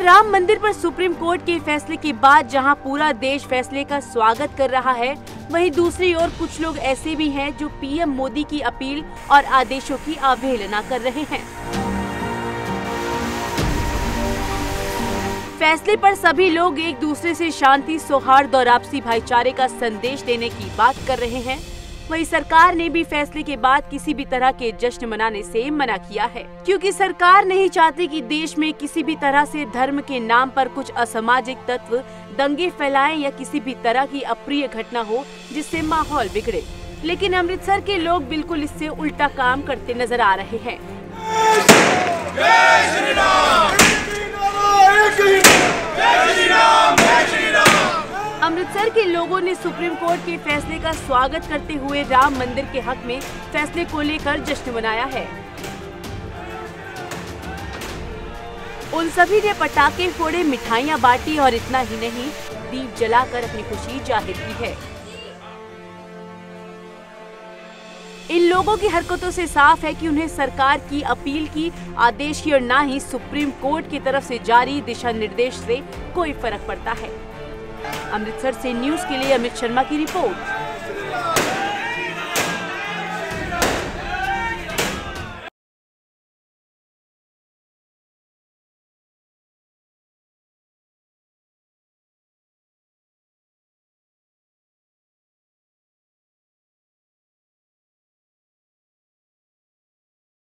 राम मंदिर पर supreme court के फैसले के बाद जहां पूरा देश फैसले का स्वागत कर रहा है, वहीं दूसरी ओर कुछ लोग ऐसे भी हैं जो पीएम मोदी की अपील और आदेशों की अवहेलना कर रहे हैं। फैसले पर सभी लोग एक दूसरे से शांति, सौहार्द और आपसी भाईचारे का संदेश देने की बात कर रहे हैं। वहीं सरकार ने भी फैसले के बाद किसी भी तरह के जश्न मनाने से मना किया है, क्योंकि सरकार नहीं चाहती कि देश में किसी भी तरह से धर्म के नाम पर कुछ असामाजिक तत्व दंगे फैलाएं या किसी भी तरह की अप्रिय घटना हो जिससे माहौल बिगड़े। लेकिन अमृतसर के लोग बिल्कुल इससे उल्टा काम करते नजर आ रहे हैं। अमृतसर के लोगों ने सुप्रीम कोर्ट के फैसले का स्वागत करते हुए राम मंदिर के हक में फैसले को लेकर जश्न मनाया है। उन सभी ने पटाखे फोड़े, मिठाइयां बांटी और इतना ही नहीं, दीप जलाकर अपनी खुशी जाहिर की है। इन लोगों की हरकतों से साफ है कि उन्हें सरकार की अपील की आदेश की और न ही सुप्रीम कोर्ट की तरफ से जारी दिशा निर्देश से कोई फर्क पड़ता है। अमृतसर से न्यूज़ के लिए अमित शर्मा की रिपोर्ट।